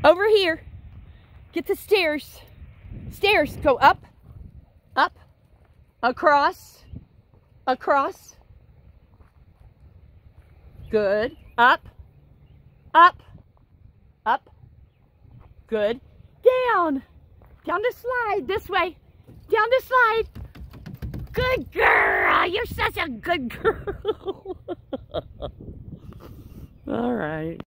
Over here. Get the stairs. Stairs. Go up. Up. Across. Across. Good. Up. Up. Up. Good. Down. Down the slide. This way. Down the slide. Good girl. You're such a good girl. All right.